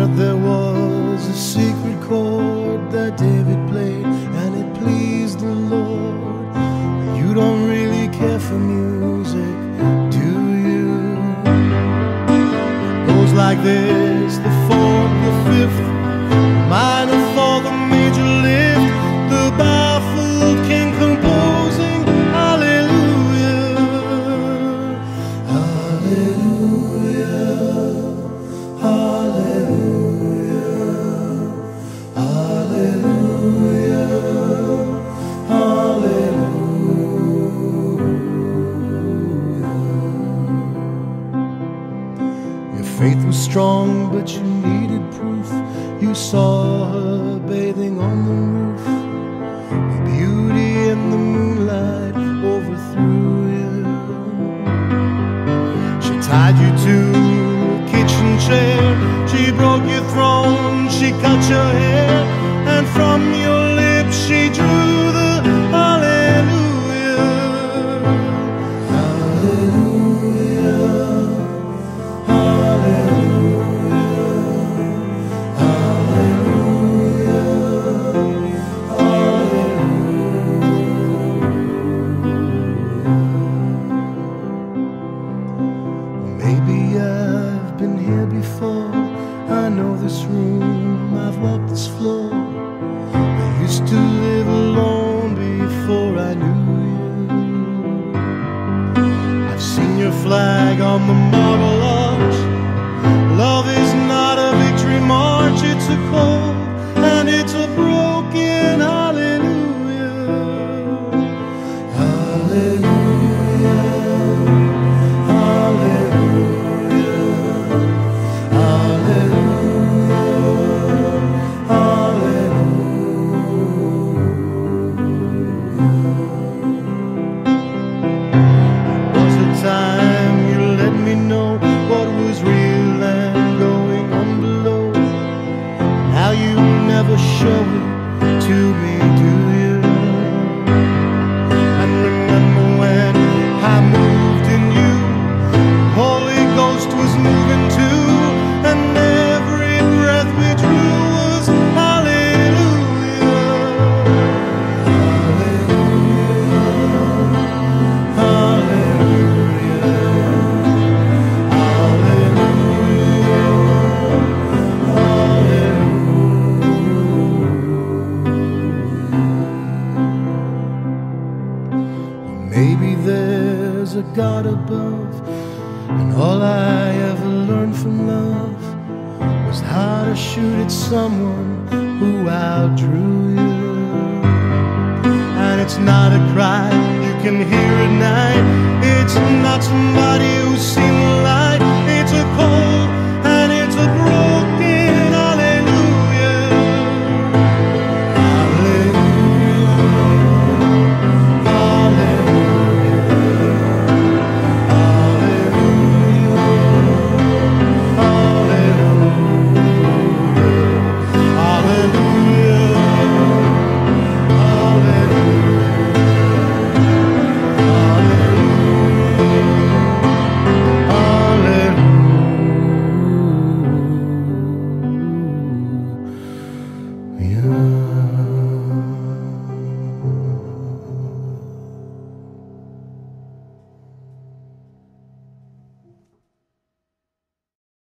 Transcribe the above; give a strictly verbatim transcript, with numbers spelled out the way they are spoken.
heard there was a secret chord that David played, and it pleased the Lord. You don't really care for music, do you? It goes like this: the fourth, the fifth, minor fall, the major lift, the baffled king composing hallelujah, hallelujah, hallelujah, hallelujah, hallelujah. Your faith was strong, but you needed proof. You saw her bathing on the roof. Her beauty in the moonlight overthrew you. She tied you to a kitchen chair. She broke your throne. She cut your hair. And from your lips she drew the hallelujah, hallelujah, hallelujah, hallelujah, hallelujah. Maybe I've been here before. I know this room, I've walked this floor. I used to live alone before I knew you. I've seen your flag on the Marble Arch. Love is not a victory march, it's a cold and it's a broken hallelujah, hallelujah, hallelujah, hallelujah, hallelujah. Was a time you let me know what was real and going on below. Now you never show it to me, do you? And remember when I moved in you, Holy Ghost was moving too, and every breath we drew was hallelujah, hallelujah, hallelujah, hallelujah. Maybe there's a God above, and all I ever learned from love was how to shoot at someone who outdrew you. And it's not a cry you can hear at night.